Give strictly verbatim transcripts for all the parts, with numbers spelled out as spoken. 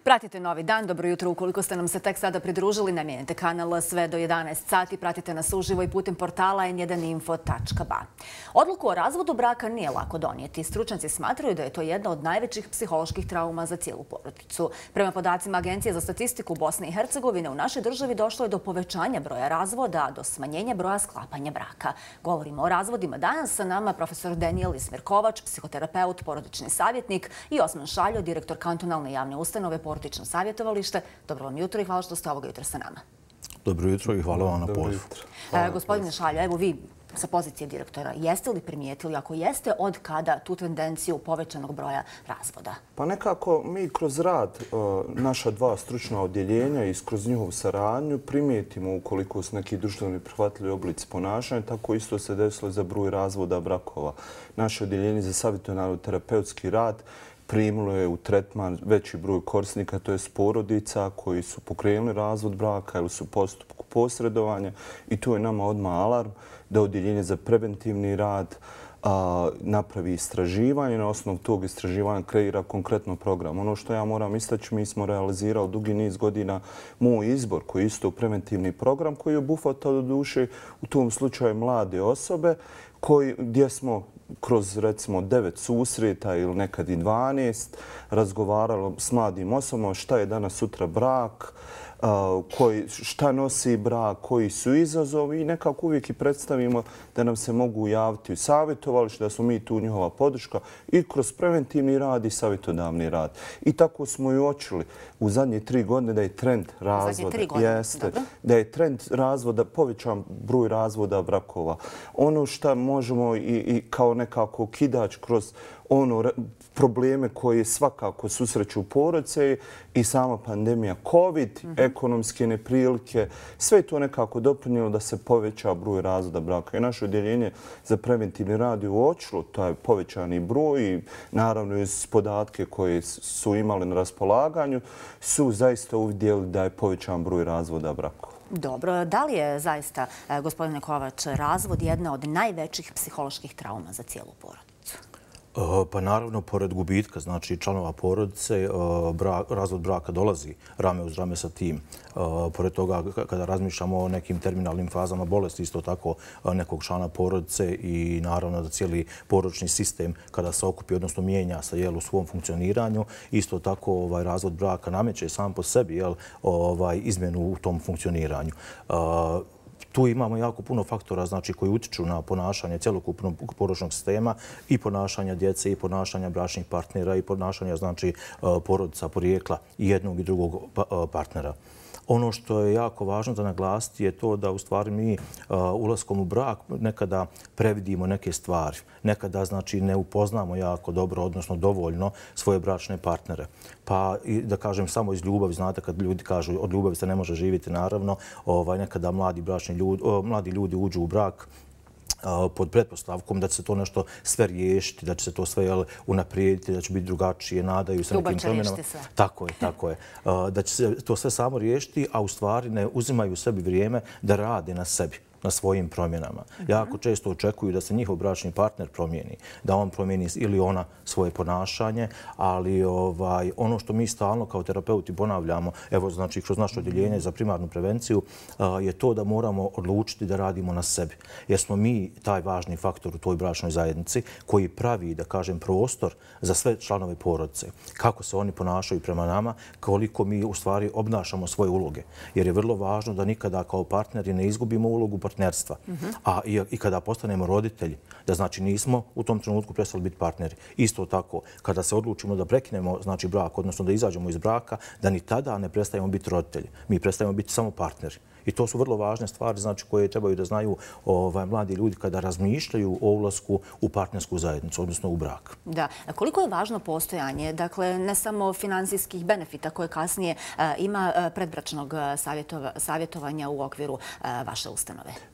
Pratite Novi dan, dobro jutro. Ukoliko ste nam se tek sada pridružili, namijenite kanal sve do jedanaest sati. Pratite nas uživo i putem portala en jedan info tačka ba. Odluku o razvodu braka nije lako donijeti. Stručnjaci smatraju da je to jedna od najvećih psiholoških trauma za cijelu porodicu. Prema podacima Agencije za statistiku Bosne i Hercegovine, u našoj državi došlo je do povećanja broja razvoda, do smanjenja broja sklapanja braka. Govorimo o razvodima danas. Sa nama profesor Denijel Ismirkovač, psihoterapeut, porodični savjetnik, i Osman Šaljo, direktor kantonalne javne ustanove Porodično savjetovalište. Dobro vam jutro i hvala što ste ovoga jutra sa nama. Dobro jutro i hvala vam na pozivu. Gospodine Šaljo, evo vi sa pozicije direktora, jeste li primijetili, ako jeste, od kada tu tendenciju povećanog broja razvoda? Pa nekako mi kroz rad naša dva stručna odjeljenja i kroz njihovu saradnju primijetimo ukoliko su neki društveno prihvatljivi oblici ponašanja, tako isto se desilo za broj razvoda brakova. Naše odjeljenje za savjetodavno terapeutski rad primilo je u tretman veći broj korisnika, to je porodica koji su pokrenuli razvod braka ili su u postupku posredovanja, i tu je nama odmah alarm da odjeljenje za preventivni rad napravi istraživanje, na osnovu tog istraživanja kreira konkretno program. Ono što ja moram istaći, mi smo realizirali dugi niz godina moj izbor, koji je isto preventivni program, koji je obuhvatao do duše u tom slučaju mlade osobe, gdje smo kroz recimo devet susreta ili nekad i dvanaest razgovarali s mladim osobama šta je danas sutra brak, šta nosi brak, koji su izazovi, i nekako uvijek i predstavimo da nam se mogu javiti u savjetovalište, da smo mi tu njihova podrška i kroz preventivni rad i savjetodavni rad. I tako smo i uočili u zadnje tri godine da je trend razvoda, jeste, da je trend razvoda, povećan broj razvoda brakova. Ono što možemo i kao nekako kidač kroz ono probleme koje svakako susreću porodice i sama pandemija COVID, ekonomske neprilike, sve je to nekako doprinijelo da se poveća broj razvoda braka. I naše odjeljenje za preventivni rad je uočilo taj povećani broj i naravno iz podatke koje su imali na raspolaganju su zaista uvidjeli da je povećan broj razvoda braka. Dobro, da li je zaista, gospodine Kovač, razvod jedna od najvećih psiholoških trauma za cijelu porodicu? Pa naravno, pored gubitka, znači članova porodice, razvod braka dolazi rame uz rame sa tim. Pored toga, kada razmišljamo o nekim terminalnim fazama bolesti, isto tako nekog člana porodice, i naravno da cijeli porodični sistem kada se okupi, odnosno mijenja se u svom funkcioniranju, isto tako razvod braka nameće sam po sebi izmjenu u tom funkcioniranju. Tu imamo jako puno faktora znači, koji utiču na ponašanje celokupnog porodičnog sistema, i ponašanja djece, i ponašanja bračnih partnera, i ponašanja znači, porodica porijekla i jednog i drugog partnera. Ono što je jako važno za naglasiti je to da u stvari mi ulaskom u brak nekada previdimo neke stvari. Nekada znači ne upoznamo jako dobro, odnosno dovoljno svoje bračne partnere. Pa da kažem samo iz ljubavi, znate kad ljudi kažu od ljubavi se ne može živjeti, naravno, nekada mladi bračni ljudi, mladi ljudi uđu u brak pod pretpostavkom da će se to nešto sve riješiti, da će se to sve unaprijediti, da će biti drugačije, nadaju se nekim promjenama. Tako je, tako je. Da će se to sve samo riješiti, a u stvari ne uzimaju sebi vrijeme da rade na sebi, na svojim promjenama. Jako često očekuju da se njihov bračni partner promijeni, da on promijeni ili ona svoje ponašanje, ali ono što mi stalno kao terapeuti ponavljamo, evo znači kroz naše odjeljenje za primarnu prevenciju, je to da moramo odlučiti da radimo na sebi. Jer smo mi taj važni faktor u toj bračnoj zajednici koji pravi, da kažem, prostor za sve članove porodice. Kako se oni ponašaju prema nama, koliko mi u stvari obnašamo svoje uloge. Jer je vrlo važno da nikada kao partneri ne izgubimo ulogu partnerstva. A i kada postanemo roditelji, da znači nismo u tom trenutku prestali biti partneri. Isto tako, kada se odlučimo da prekinemo znači brak, odnosno da izađemo iz braka, da ni tada ne prestajemo biti roditelji. Mi prestajemo biti samo partneri. I to su vrlo važne stvari znači, koje trebaju da znaju ovaj, mladi ljudi kada razmišljaju o ulasku u partnersku zajednicu, odnosno u brak. Da. Koliko je važno postojanje, dakle, ne samo finansijskih benefita koje kasnije ima predbračnog savjetovanja u okviru vaše ustanove?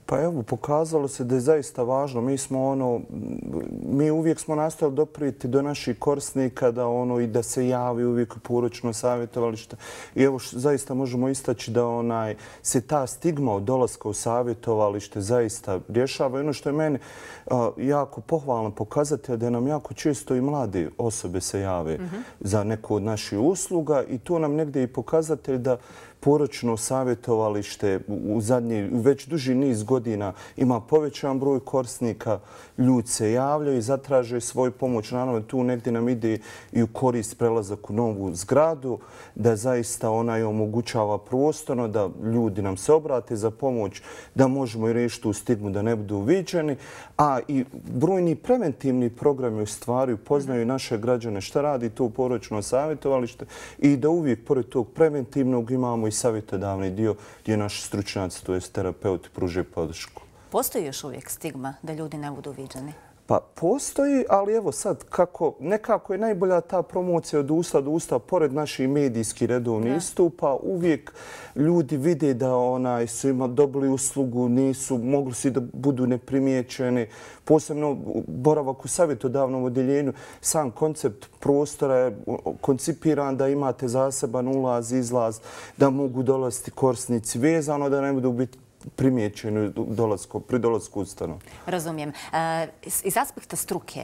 Pa evo, pokazalo se da je zaista važno. Mi smo ono, mi uvijek smo nastojali doprijeti do naših korisnika da ono i da se javi uvijek u poročno savjetovalište. I evo, zaista možemo istaći da onaj se ta stigma od dolaska u savjetovalište zaista rješava. I ono što je meni a, jako pohvalno pokazatelj da nam jako često i mlade osobe se jave mm-hmm. za neku od naših usluga i tu nam negdje i pokazatelj da poročno savjetovalište u zadnji, već duži niz godina ima povećan broj korisnika, ljudi se javljaju i zatraže svoju pomoć. Naravno, tu negdje nam ide i u korist prelazak u novu zgradu, da zaista ona je omogućava prostorno, da ljudi nam se obrate za pomoć, da možemo i riješiti tu stigmu da ne budu viđeni, a i brojni preventivni programi u stvari upoznaju naše građane šta radi to poročno savjetovalište i da uvijek pored tog preventivnog imamo i savjetodavni dio gdje naši stručnjaci, to jest terapeuti, pruže podršku. Postoji još uvijek stigma da ljudi ne budu viđeni? Pa postoji, ali evo sad kako, nekako je najbolja ta promocija od usta do usta, pored naših medijskih redovnih istupa, uvijek ljudi vide da onaj, su ima dobili uslugu, nisu, mogli su da budu neprimjećeni. Posebno boravak u savjetodavnom odjeljenju, sam koncept prostora je koncipiran da imate zaseban ulaz, izlaz, da mogu dolaziti korisnici vezano, da ne budu biti primijećeni pri dolasku u ustanovu. Razumijem. Iz aspekta struke,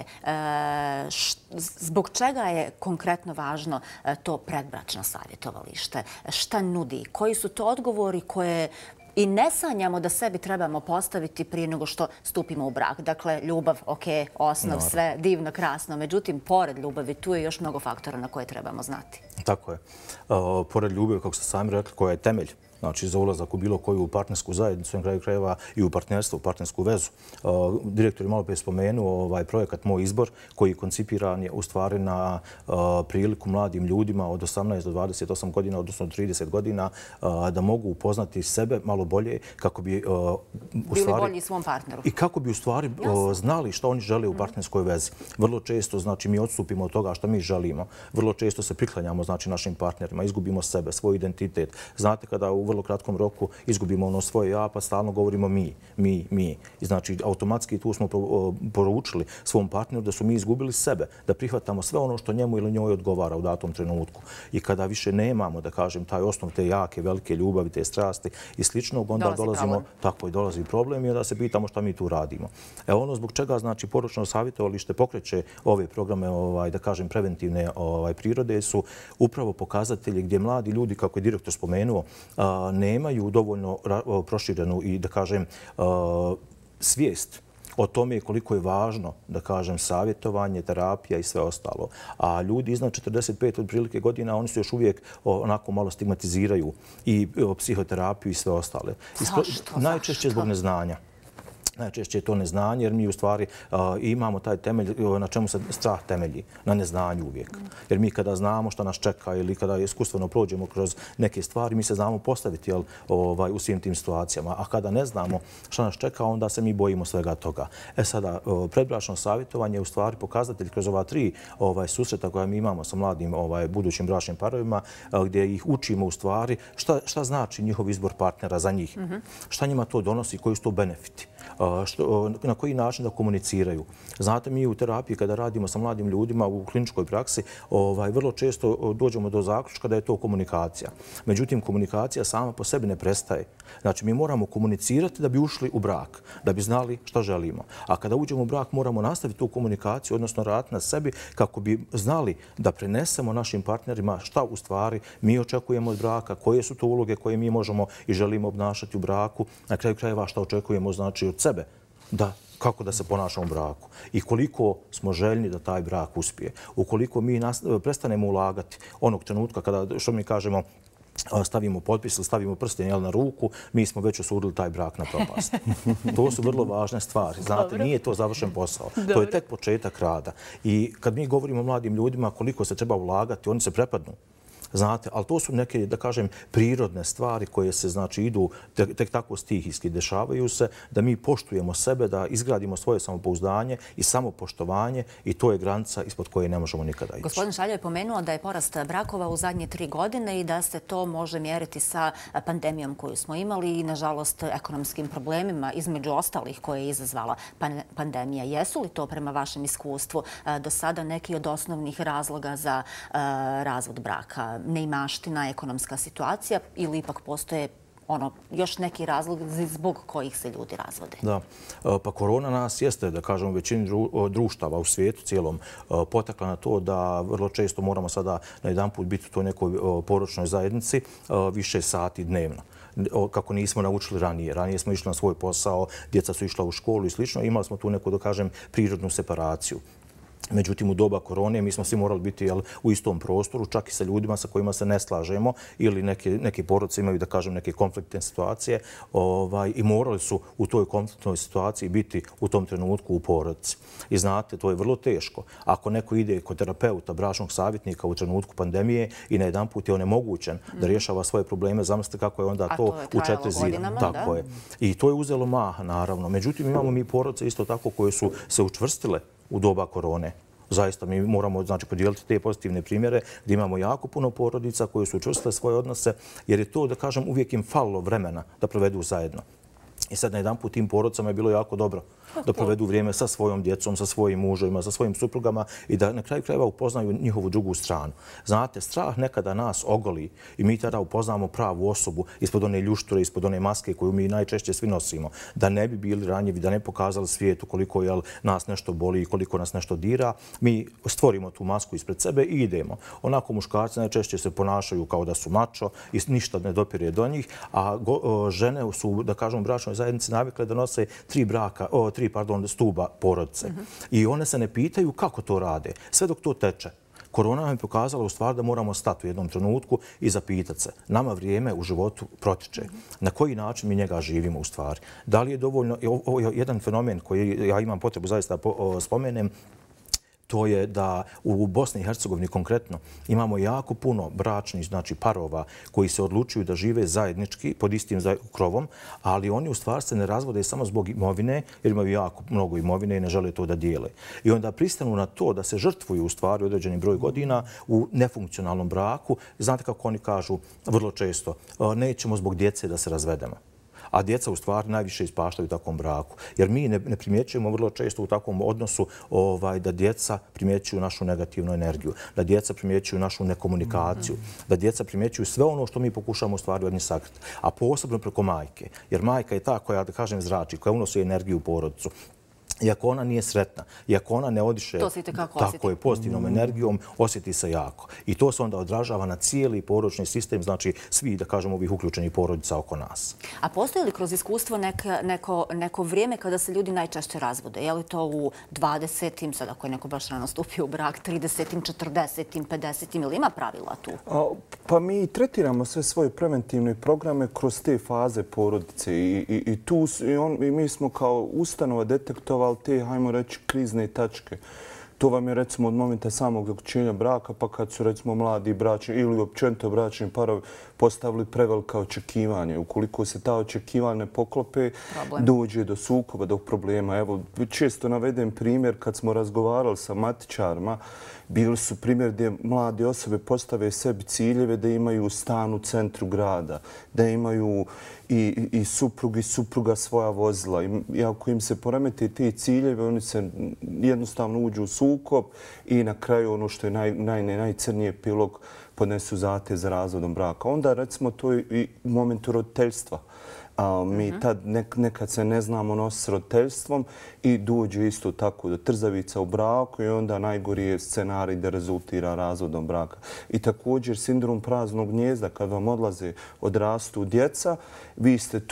zbog čega je konkretno važno to predbračno savjetovalište? Šta nudi? Koji su to odgovori koje i ne sanjamo da sebi trebamo postaviti prije nego što stupimo u brak? Dakle, ljubav, ok, osnov, sve divno, krasno. Međutim, pored ljubavi, tu je još mnogo faktora na koje trebamo znati. Tako je. Pored ljubavi, kako ste sami rekli, koja je temelj, znači za ulazak u bilo koju partnersku zajednicu, na kraju krajeva i u partnerstvo, u partnersku vezu. Direktor je malo prije spomenuo ovaj projekat Moj izbor, koji je koncipiran je u stvari na priliku mladim ljudima od osamnaest do dvadeset osam godina, odnosno trideset godina, da mogu upoznati sebe malo bolje kako bi bili bolji svom partneru. I kako bi u stvari znali što oni žele u partnerskoj vezi. Vrlo često, znači, mi odstupimo od toga što mi želimo. Vrlo često se priklanjamo, znači, našim partnerima, izgubimo sebe, svoj identitet. Znate, kada u vrlo kratkom roku izgubimo ono svoje ja, pa stalno govorimo mi, mi, mi. I znači, automatski tu smo poručili svom partneru da su mi izgubili sebe, da prihvatamo sve ono što njemu ili njoj odgovara u datom trenutku. I kada više nemamo, da kažem, taj osnov te jake, velike ljubavi, te strasti i sličnog, onda dolazimo, tako i dolazi problem i onda se pitamo šta mi tu radimo. E ono zbog čega, znači, poročno savjetovalište pokreće ove programe, ovaj, da kažem, preventivne ovaj, prirode su upravo pokazatelji gdje mladi ljudi, kako je direktor spomenuo, nemaju dovoljno proširenu i, da kažem, svijest o tome koliko je važno, da kažem, savjetovanje, terapija i sve ostalo. A ljudi iznad četrdeset pet otprilike godina, oni se još uvijek onako malo stigmatiziraju i psihoterapiju i sve ostale. Zašto? Najčešće zbog neznanja. Najčešće je to neznanje, jer mi u stvari imamo taj temelj na čemu se strah temelji, na neznanju uvijek. Jer mi kada znamo što nas čeka ili kada iskustveno prođemo kroz neke stvari, mi se znamo postaviti u svim tim situacijama. A kada ne znamo što nas čeka, onda se mi bojimo svega toga. E sada, predbračno savjetovanje je u stvari pokazatelj kroz ova tri susreta koja mi imamo sa mladim budućim bračnim parovima, gdje ih učimo u stvari šta znači njihov izbor partnera za njih, šta njima to donosi, koji su to benefiti. Što, na koji način da komuniciraju. Znate, mi u terapiji kada radimo sa mladim ljudima u kliničkoj praksi, ovaj, vrlo često dođemo do zaključka da je to komunikacija. Međutim, komunikacija sama po sebi ne prestaje. Znači, mi moramo komunicirati da bi ušli u brak, da bi znali što želimo. A kada uđemo u brak, moramo nastaviti tu komunikaciju, odnosno raditi na sebi kako bi znali da prenesemo našim partnerima šta u stvari mi očekujemo od braka, koje su to uloge koje mi možemo i želimo obnašati u braku, na kraju krajeva šta očekujemo, znači, od sebe, da kako da se ponašamo u braku i koliko smo željni da taj brak uspije. Ukoliko mi prestanemo ulagati onog trenutka kada, što mi kažemo, stavimo potpis ili stavimo prsten na ruku, mi smo već osudili taj brak na propast. To su vrlo važne stvari. Znate, nije to završen posao. To je tek početak rada. I kad mi govorimo o mladim ljudima koliko se treba ulagati, oni se prepadnu. Znate, ali to su neke, da kažem, prirodne stvari koje se, znači, idu tek, tek tako stihijski, dešavaju se, da mi poštujemo sebe, da izgradimo svoje samopouzdanje i samopoštovanje i to je granica ispod koje ne možemo nikada ići. Gospodin Šaljo je pomenuo da je porast brakova u zadnje tri godine i da se to može mjeriti sa pandemijom koju smo imali i, nažalost, ekonomskim problemima, između ostalih koje je izazvala pandemija. Jesu li to, prema vašem iskustvu, do sada neki od osnovnih razloga za razvod braka? Neimaština, ekonomska situacija ili ipak postoje ono, još neki razlog zbog kojih se ljudi razvode? Da. Pa korona nas jeste, da kažemo, većini društava u svijetu cijelom potakla na to da vrlo često moramo sada na jedan put biti u toj nekoj poročnoj zajednici više sati dnevno. Kako nismo naučili ranije. Ranije smo išli na svoj posao, djeca su išla u školu i slično. Imali smo tu neku, da kažem, prirodnu separaciju. Međutim, u doba korone mi smo svi morali biti jel, u istom prostoru, čak i sa ljudima sa kojima se ne slažemo ili neke, neke porodice imaju, da kažem, neke konfliktne situacije ovaj, i morali su u toj konfliktnoj situaciji biti u tom trenutku u porodici. I znate, to je vrlo teško. Ako neko ide kod terapeuta, bračnog savjetnika u trenutku pandemije i na jedan put je onemogućen mm. da rješava svoje probleme, zamislite kako je onda A to, to u četiri zida. Tako je. I to je uzelo maha, naravno. Međutim, imamo mi porodice isto tako koje su se učvrstile u doba korone. Zaista mi moramo, znači, podijeliti te pozitivne primjere gdje imamo jako puno porodica koje su učvrstile svoje odnose jer je to, da kažem, uvijek im falilo vremena da provedu zajedno. I sad na jedan put tim porodicama je bilo jako dobro da provedu vrijeme sa svojom djecom, sa svojim muževima, sa svojim suprugama i da na kraju krajeva upoznaju njihovu drugu stranu. Znate, strah nekada nas ogoli i mi tada upoznamo pravu osobu ispod one ljušture, ispod one maske koju mi najčešće svi nosimo. Da ne bi bili ranjivi, da ne pokazali svijetu koliko jel, nas nešto boli i koliko nas nešto dira. Mi stvorimo tu masku ispred sebe i idemo. Onako muškarci najčešće se ponašaju kao da su mačo i ništa ne dopire do njih, a go, žene su, da kažemo, bračnoj zajednici navikle da nose tri braka, o, tri pardon, stuba porodice. Mm-hmm. I one se ne pitaju kako to rade. Sve dok to teče. Korona nam je pokazala u stvari da moramo stati u jednom trenutku i zapitati se. Nama vrijeme u životu protiče. Mm-hmm. Na koji način mi njega živimo u stvari? Da li je dovoljno... Ovo je jedan fenomen koji ja imam potrebu zaista spomenem. To je da u Bosni i Hercegovini konkretno imamo jako puno bračnih, znači parova koji se odlučuju da žive zajednički pod istim krovom, ali oni u stvari se ne razvode samo zbog imovine, jer imaju jako mnogo imovine i ne žele to da dijele. I onda pristanu na to da se žrtvuju u stvari određeni broj godina u nefunkcionalnom braku. Znate kako oni kažu vrlo često, nećemo zbog djece da se razvedemo. A djeca u stvari najviše ispaštaju u takvom braku. Jer mi ne, ne primjećujemo vrlo često u takvom odnosu ovaj, da djeca primjećuju našu negativnu energiju, da djeca primjećuju našu nekomunikaciju, mm-hmm. da djeca primjećuju sve ono što mi pokušamo u stvari od njih sakriti. A posebno preko majke. Jer majka je ta koja, da kažem, zrači, koja unosi energiju u porodicu. I ako ona nije sretna, i ako ona ne odiše tako je pozitivnom energijom, osjeti se jako. I to se onda odražava na cijeli porodični sistem, znači svi, da kažemo, ovih uključenih porodica oko nas. A postoji li kroz iskustvo neka, neko, neko vrijeme kada se ljudi najčešće razvode? Je li to u dvadesetim, sad ako je neko baš rano stupio u brak, tridesetim, četrdesetim, pedesetim, ili ima pravila tu? A, pa mi tretiramo sve svoje preventivne programe kroz te faze porodice i, i, i tu i on, i mi smo kao ustanova detektovali te, hajmo reći, krizne tačke. To vam je, recimo, od momenta samog zaključenja braka, pa kad su, recimo, mladi bračni ili općenito bračni parovi postavili prevelika očekivanja. Ukoliko se ta očekivanja ne poklope, problem. Dođe do sukoba, do problema. Evo, često navedem primjer kad smo razgovarali sa matičarima, bili su primjer gdje mlade osobe postave sebi ciljeve da imaju stan u centru grada, da imaju i, i suprug i supruga svoja vozila. I ako im se poremete ti ciljeve, oni se jednostavno uđu u sukob i na kraju ono što je naj, naj, najcrniji epilog podnesu zahtjev za razvodom braka. Onda, recimo, to je i u momentu roditeljstva. A, mi uh-huh. tad nek, nekad se ne znamo nositi s roditeljstvom i dođe isto tako do trzavica u braku i onda najgori je scenarij da rezultira razvodom braka. I također sindrom praznog gnijezda, kad vam odlaze, odrastu djeca, vi ste tu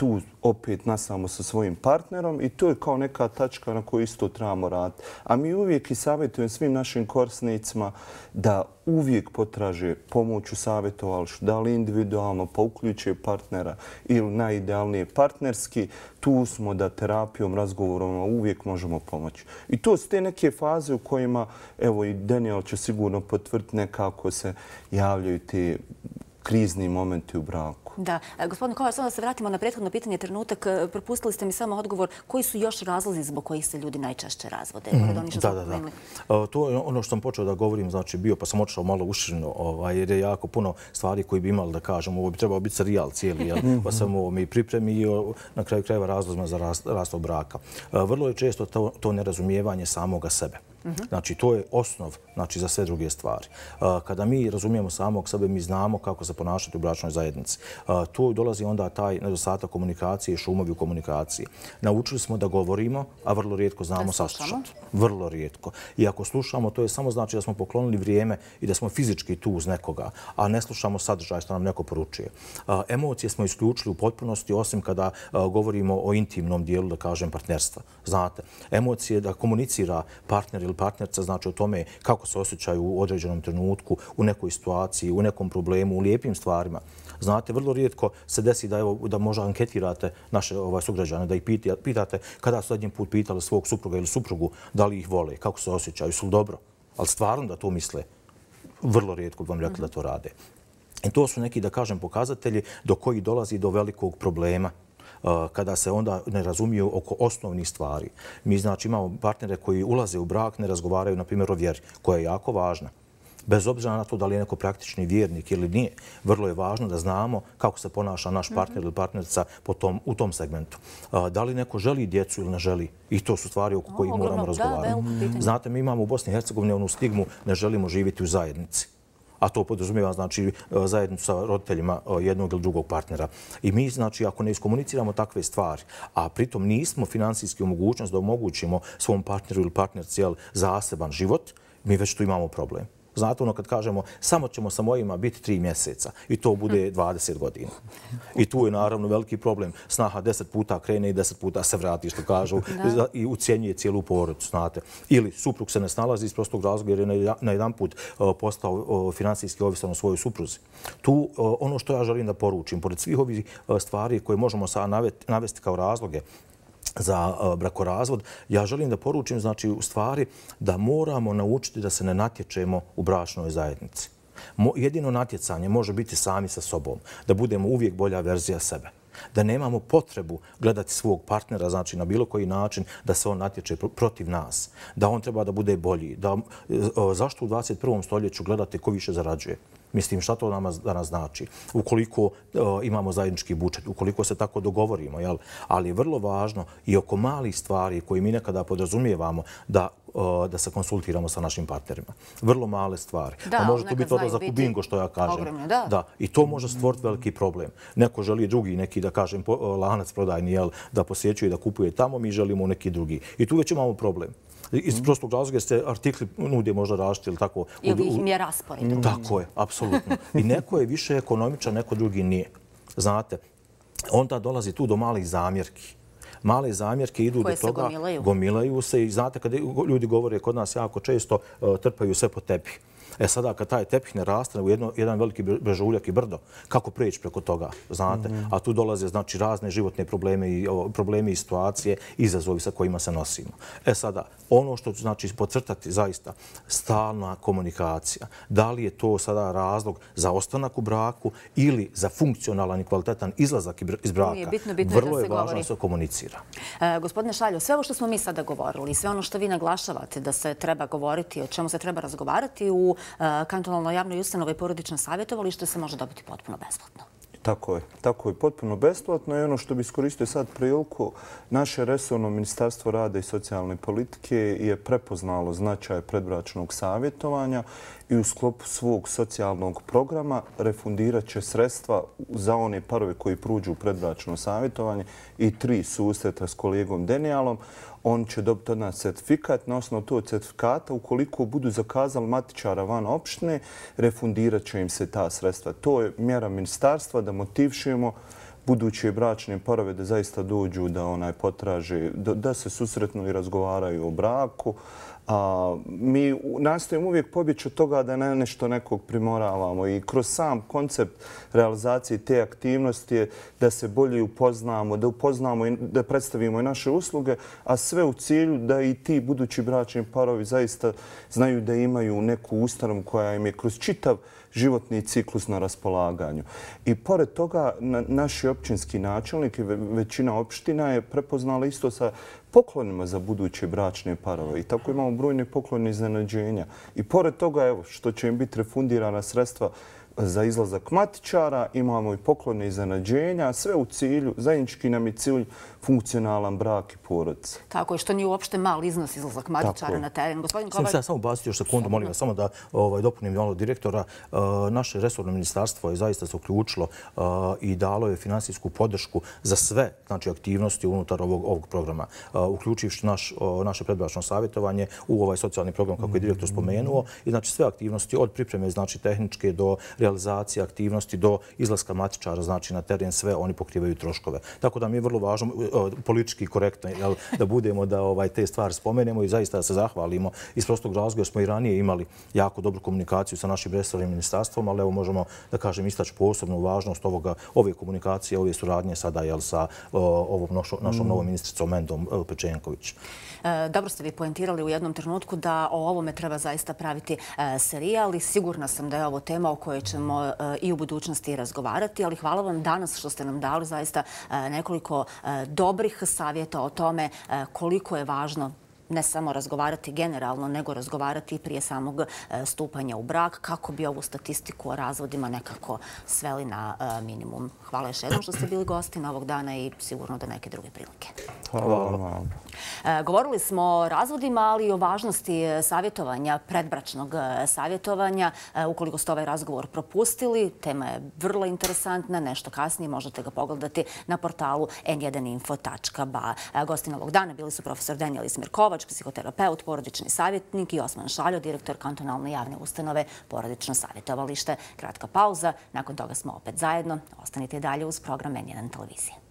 opet nastavimo sa svojim partnerom i to je kao neka tačka na koju isto trebamo raditi. A mi uvijek i savjetujem svim našim korisnicima da uvijek potraže pomoć u savjetovalištu, da li individualno pa uključe partnera ili najidealnije partnerski. Tu smo da terapijom, razgovorom uvijek možemo pomoći. I to su te neke faze u kojima, evo i Daniel će sigurno potvrditi, nekako se javljaju ti krizni momenti u braku. Da. Gospodine Kovač, samo da se vratimo na prethodno pitanje trenutak. Propustili ste mi samo odgovor. Koji su još razlozi zbog kojih se ljudi najčešće razvode? Da, da, da. To je ono što sam počeo da govorim, znači bio, pa sam otišao malo uširno, jer je jako puno stvari koji bi imali da kažem. Ovo bi trebao biti serijal cijeli, pa sam ovo mi pripremi i na kraju krajeva razlozima za rastav braka. Vrlo je često to nerazumijevanje samoga sebe. Znači, to je osnov za sve druge stvari. Kada mi razumijemo samog sebe, mi znamo kako se ponašati u bračnoj zajednici. Tu dolazi onda taj nedostatak komunikacije i šumovi u komunikaciji. Naučili smo da govorimo, a vrlo rijetko znamo saslušati. Vrlo rijetko. I ako slušamo, to je samo znači da smo poklonili vrijeme i da smo fizički tu uz nekoga, a ne slušamo sadržaj što nam neko poručuje. Emocije smo isključili u potpunosti, osim kada govorimo o intimnom dijelu, da kažem, partnerstva. Znate, emocije da komunicira partner ili partnerca, znači o tome kako se osjećaju u određenom trenutku, u nekoj situaciji, u nekom problemu, u lijepim stvarima. Znate, vrlo rijetko se desi da, evo, da možda anketirate naše ovaj, sugrađane, da ih pitate kada su zadnji put pitali svog supruga ili suprugu da li ih vole, kako se osjećaju, su li dobro. Ali stvarno da to misle, vrlo rijetko vam rekli da to rade. I to su neki, da kažem, pokazatelji do kojih dolazi do velikog problema kada se onda ne razumiju oko osnovnih stvari. Mi znači imamo partnere koji ulaze u brak, ne razgovaraju, na primjer, o vjeri, koja je jako važna. Bez obzira na to da li je neko praktični vjernik ili nije, vrlo je važno da znamo kako se ponaša naš partner ili partnerica u tom segmentu. Da li neko želi djecu ili ne želi, i to su stvari oko kojih moramo razgovarati. Znate, mi imamo u Bosni i Hercegovini onu stigmu ne želimo živjeti u zajednici. A to podrazumijeva znači zajednicu sa roditeljima jednog ili drugog partnera. I mi, znači, ako ne iskomuniciramo takve stvari, a pritom nismo finansijski u mogućnost da omogućimo svom partneru ili partnerci zaseban život, mi već tu imamo problem. Znate, ono kad kažemo samo ćemo sa mojima biti tri mjeseca i to bude dvadeset godina. I tu je naravno veliki problem. Snaha deset puta krene i deset puta se vrati, što kažu, i ucijenjuje cijelu porodicu, znate. Ili suprug se ne snalazi iz prostog razloga jer je na jedan put postao finansijski ovisan o svojoj supruzi. Tu ono što ja želim da poručim, pored svih ovih stvari koje možemo sada navesti kao razloge za brakorazvod, ja želim da poručim, znači, u stvari da moramo naučiti da se ne natječemo u bračnoj zajednici. Jedino natjecanje može biti sami sa sobom, da budemo uvijek bolja verzija sebe. Da nemamo potrebu gledati svog partnera, znači na bilo koji način da se on natječe protiv nas, da on treba da bude bolji. Zašto u dvadeset prvom stoljeću gledate ko više zarađuje? Mislim, šta to nama danas znači? Ukoliko imamo zajednički budžet, ukoliko se tako dogovorimo, jel? Ali je vrlo važno i oko malih stvari koje mi nekada podrazumijevamo da da se konsultiramo sa našim partnerima. Vrlo male stvari. Da, može to biti odlazak u bingo, što ja kažem. Ogromno, da. Da. I to može stvoriti veliki problem. Neko želi drugi, neki, da kažem, lanac prodajni, jel, da posjećuje, da kupuje tamo, mi želimo neki drugi. I tu već imamo problem. Iz prostog razloga se artikli nude možda različiti ili tako. Ili ih mi je raspored. Tako je, apsolutno. I neko je više ekonomičan, neko drugi nije. Znate, onda dolazi tu do malih zamjerki. Male zamjerke idu do toga, gomilaju se i znate kada ljudi govore kod nas jako često trpaju sve po tepih. E sada kad taj tepih ne raste u jedno, jedan veliki brežuljak i brdo, kako preći preko toga, znate? Mm-hmm. A tu dolaze znači razne životne probleme i, o, probleme i situacije, izazovi sa kojima se nosimo. E sada, ono što znači podcrtati zaista, stalna komunikacija. Da li je to sada razlog za ostanak u braku ili za funkcionalan i kvalitetan izlazak iz braka? Je bitno, bitno vrlo je, je važno da se komunicira. E, gospodine Šaljo, sve ovo što smo mi sada govorili, sve ono što vi naglašavate da se treba govoriti, o čemu se treba razgovarati u kantonalnoj javnoj ustanovi porodično savjetovalište se može dobiti potpuno besplatno. Tako je. Tako je, potpuno besplatno. I ono što bi iskoristio sad priliku, naše resorno Ministarstvo rada i socijalne politike je prepoznalo značaj predbračnog savjetovanja i u sklopu svog socijalnog programa refundirat će sredstva za one parove koji pruđu predbračno savjetovanje i tri susreta s kolegom Denijalom. On će dobiti od nas certifikat. Na osnovu tog certifikata, ukoliko budu zakazali matičara van opštine, refundirat će im se ta sredstva. To je mjera ministarstva da motivišemo buduće bračne parove da zaista dođu da onaj potraže, da, da se susretnu i razgovaraju o braku. A, mi nastojimo uvijek pobjeći od toga da ne nešto nekog primoravamo i kroz sam koncept realizacije te aktivnosti je da se bolje upoznamo, da upoznamo i da predstavimo i naše usluge, a sve u cilju da i ti budući bračni parovi zaista znaju da imaju neku ustanovu koja im je kroz čitav životni ciklus na raspolaganju. I pored toga, na, naši općinski načelnik i većina opština je prepoznala isto sa poklonima za buduće bračne parove. I tako imamo brojne poklone iznenađenja. I pored toga, evo, što će im biti refundirana sredstva za izlazak matičara, imamo i poklone iznenađenja, sve u cilju, zajednički nam je cilj funkcionalan brak i porodica. Tako je, što nije uopšte mali iznos izlazak matičara na teren. Gospodin Kovač... Sam samo baciti još sekundu, molim vas, samo da ovaj, dopunim malo direktora. Uh, naše resorno ministarstvo je zaista se uključilo uh, i dalo je finansijsku podršku za sve, znači, aktivnosti unutar ovog, ovog programa, uh, uključivši naš, uh, naše predbračno savjetovanje u ovaj socijalni program, kako je direktor spomenuo, i znači sve aktivnosti od pripreme, znači, tehničke do realizacije aktivnosti do izlaska matičara, znači na teren, sve oni pokrivaju troškove. Tako da mi je vrlo važno politički korektno jel, da budemo da ovaj, te stvari spomenemo i zaista da se zahvalimo iz prostog razloga jer smo i ranije imali jako dobru komunikaciju sa našim resornim ministarstvom, ali evo možemo da kažem istaći posebnu važnost ovoga, ove komunikacije, ove suradnje sada jel, sa o, ovom našo, našom mm. novom ministricom Mendom Pečenković. E, dobro ste vi poentirali u jednom trenutku da o ovome treba zaista praviti e, serijal i sigurna sam da je ovo tema o kojoj ćemo e, i u budućnosti razgovarati, ali hvala vam danas što ste nam dali zaista e, nekoliko e, dobrih savjeta o tome e, koliko je važno ne samo razgovarati generalno, nego razgovarati prije samog stupanja u brak, kako bi ovu statistiku o razvodima nekako sveli na minimum. Hvala još jednom što ste bili gosti na ovog dana i sigurno do neke druge prilike. Hvala vam. Govorili smo o razvodima, ali i o važnosti savjetovanja, predbračnog savjetovanja. Ukoliko ste ovaj razgovor propustili, tema je vrlo interesantna, nešto kasnije možete ga pogledati na portalu en jedan info tačka ba. Gosti ovog dana bili su profesor Denijelis Mirkovač, psihoterapeut, porodični savjetnik i Osman Šaljo, direktor kantonalne javne ustanove Porodično savjetovalište. Kratka pauza, nakon toga smo opet zajedno. Ostanite i dalje uz program en jedan televizije.